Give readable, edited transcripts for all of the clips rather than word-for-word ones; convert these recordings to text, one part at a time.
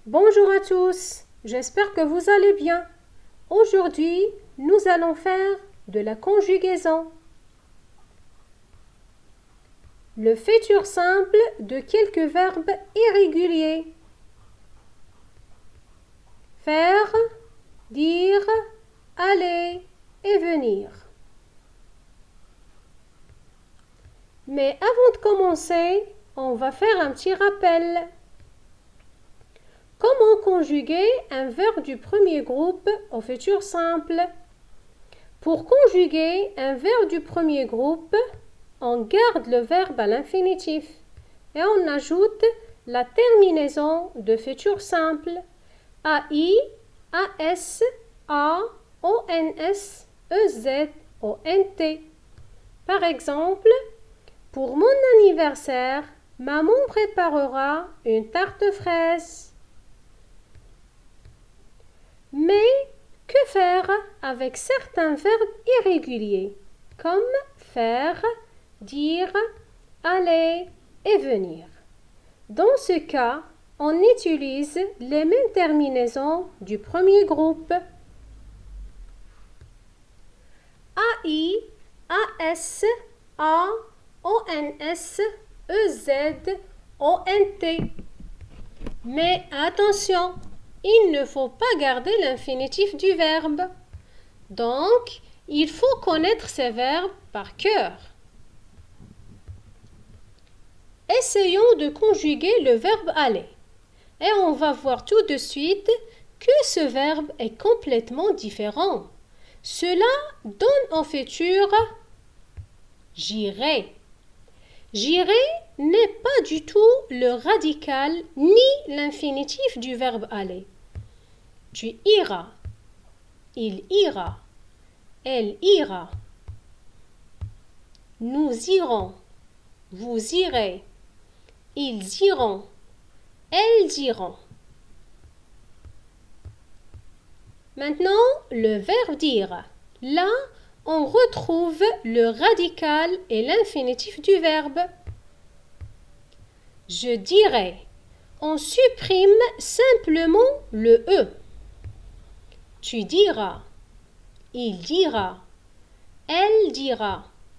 Bonjour à tous, j'espère que vous allez bien. Aujourd'hui, nous allons faire de la conjugaison. Le futur simple de quelques verbes irréguliers. Faire, dire, aller et venir. Mais avant de commencer, on va faire un petit rappel. Comment conjuguer un verbe du premier groupe au futur simple? Pour conjuguer un verbe du premier groupe, on garde le verbe à l'infinitif et on ajoute la terminaison de futur simple AI, AS, A, ONS, EZ, ONT. Par exemple, pour mon anniversaire, maman préparera une tarte fraise. Mais que faire avec certains verbes irréguliers, comme faire, dire, aller et venir? Dans ce cas, on utilise les mêmes terminaisons du premier groupe. AI, AS, A, ONS, EZ, ONT. Mais attention! Il ne faut pas garder l'infinitif du verbe. Donc, il faut connaître ces verbes par cœur. Essayons de conjuguer le verbe aller. Et on va voir tout de suite que ce verbe est complètement différent. Cela donne au futur j'irai. J'irai n'est pas du tout le radical ni l'infinitif du verbe aller. Tu iras, il ira, elle ira. Nous irons, vous irez, ils iront, elles iront. Maintenant, le verbe dire. Là, on retrouve le radical et l'infinitif du verbe. Je dirai. On supprime simplement le E. Tu diras, il dira, elle dira.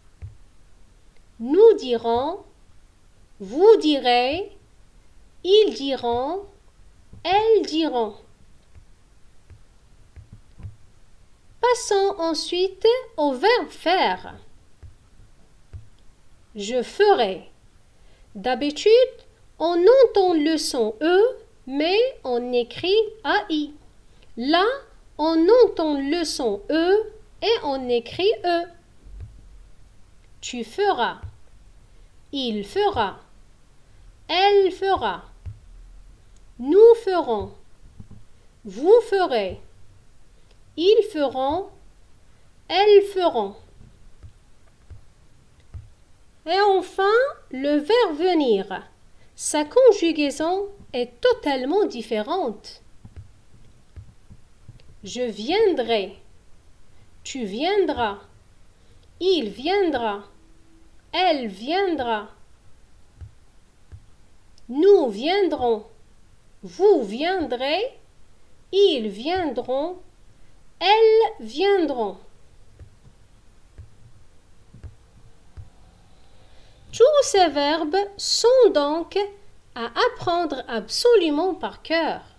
Nous dirons, vous direz, ils diront, elles diront. Passons ensuite au verbe faire. Je ferai. D'habitude, on entend le son E, mais on écrit AI. Là, on entend le son E et on écrit E. Tu feras. Il fera. Elle fera. Nous ferons. Vous ferez. Ils feront. Elles feront. Et enfin, le verbe venir. Sa conjugaison est totalement différente. Je viendrai. Tu viendras. Il viendra. Elle viendra. Nous viendrons. Vous viendrez. Ils viendront. Elles viendront. Tous ces verbes sont donc à apprendre absolument par cœur.